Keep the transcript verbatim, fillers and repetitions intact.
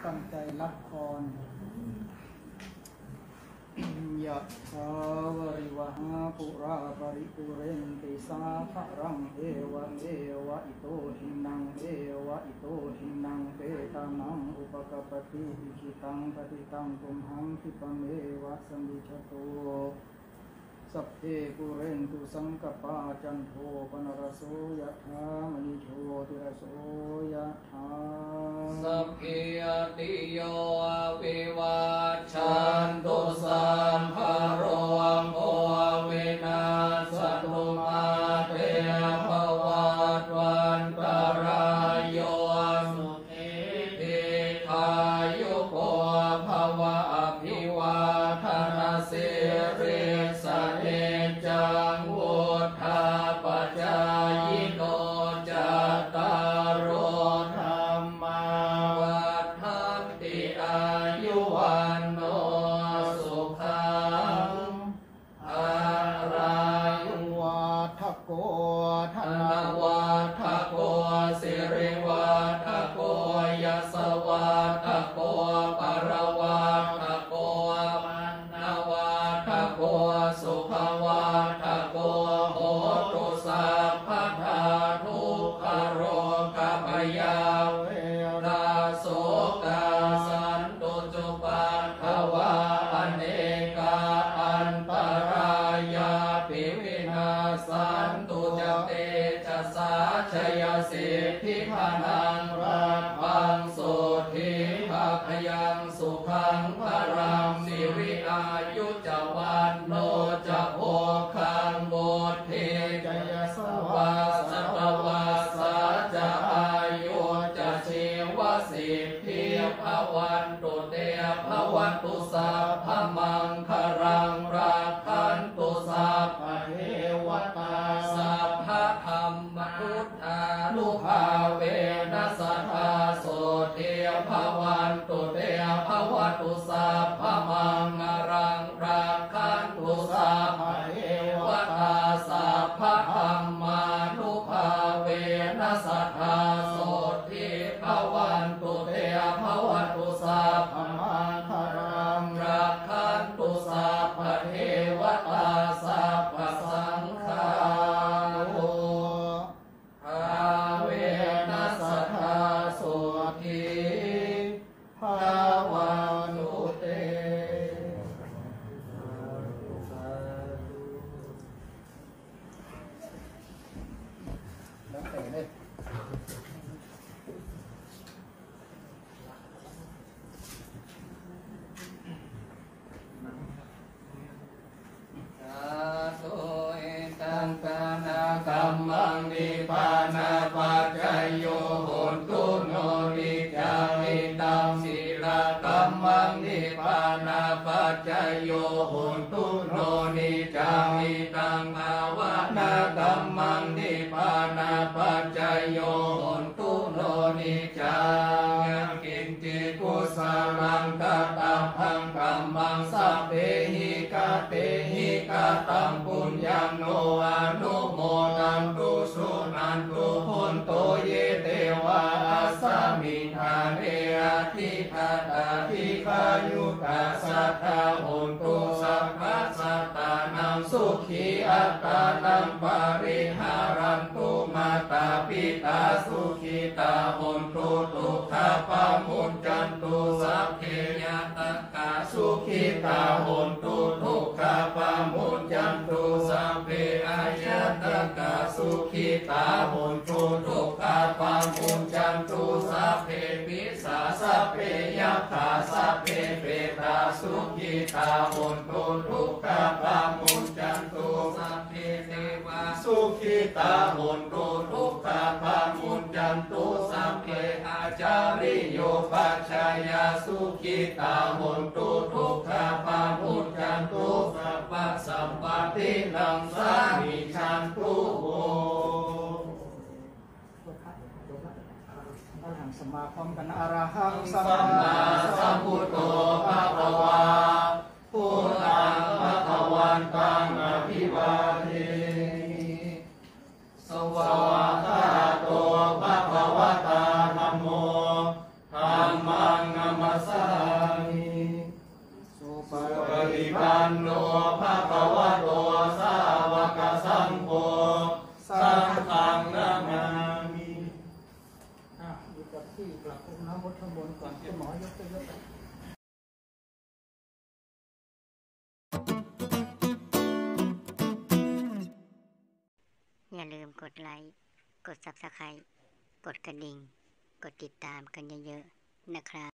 ตั้งใจรับพรยะถาวริวหาปุราปริปุเรนติสาคารังเอวะเอวะอิโตทินังเอวะอิโตทินังเปตานังอุปกปติอิจิตังปฏิตังตุมหังคิปะเมวะสัมมิจโตสัพเพปุเรนตุสังกปาจันโทปนรโสยะถามณิโชติรโสยะถาสัพพิยติโยวิวัชชันตุสัพพะโรโควินาศตุมาเตภวัตวันตรายโยสุขีติขายุโกภวะอภิวาทนาสิริสเนจังวุฒาปัจจายโนจัตตารโอธรรมาวัฏฏันติอายุวันโนสุขังอารยุวัฏโกธนวัฏโกสิริวัฏโกยัสวัฏโกปรวัฏโกมันนวัฏโกสุขวัฏโกโหตุสัพพทาทุกขโรคพยาเวราโสกาสันตุจุปัฏฐวาอเนกาอันตรายาปิวินาสันตุจเตจะสาชยสิทธิพานังรักขังสุทิภาคยังสุขังพรังสิริอายุจวันโนจะโภคังโบเทจยสวาสัตวาสาจะอายุจะชีวสิทธิภวันตุเตภวันตุสัพพมังคารังรักขันตุสัพพเทวตาสัพพธรรมพุทธานุภาเวนัสทธาโสเทภวันตุเตภวันตุสัพพมังคารังรักขันตุสัพพเทวตาสัพพธรรมานุภาเวนัสทธาโสเทภวันตุเตภวันตุสัพพมังคารังรักขันตุสัพพเทวตาสัพพสังฆาโลอาเวนัสทธาโสทิภวานุเตแล้วแต่เลยตังกานากัมมังนิพพานาปัจจยโยโหตุโนนิจังอิตังศีลกัมมังนิพพานาปัจจยโยโหตุโนนิจังอิตังภาวนากัมมังนิพพานาปัจจยโยโหตุโนนิจังกินจิกุสาลังกตัมพังกัมมังสัพเพหิกะเตหิกะตัมปุญญังโนอนุโมนันตุสุนันตุพุนโตเยเตวะอัสสมิทาเนอธิคาตาธิคายุกาสัทธาหุนตุสัพพะสัตตานังสุขีอัตตานังปาริหารันตุมาตาปิตาสุขีตาหุนตุทุกขปามุจจันตุสัพเพยตัสกาสุขีตาหุนตุทุกขปามุจจันตุสัพเพอายตัสกาสุขีตาหุนตุทุกขปามุจจันตุสัพเพปิสาสัพเพยัคขาสัพเพเปตาสุขีตาหุนตุทุกขปามุจจันตุสัพเพเทวาสุขีตาหุนตุทุกขปามุจจันตุสัพเพอาจาริโยปัจจายาสุขีตาหุนตุทุกขปามุจจันตุสัพพะสัมปตินังสามิชันตุโหอรหังสัมมาพร้อมกันอรหังสัมสัมมามาสัมพุทโธภะคะวาพุทธังภะคะวันตังอภิวาเทสวากขาโตภะคะวะตาธัมโมธัมมังนัมปันโนภะคะวะโตสาวกสังโฆสังฆังนามามิอ่ะอยู่กับที่กลับน้ำมดข้างบนก่อนคุณหมอยกไปยกไปอย่าลืมกดไลค์ กด ซับสไครบ์ กดกระดิ่ง กดติดตามกันเยอะๆนะครับ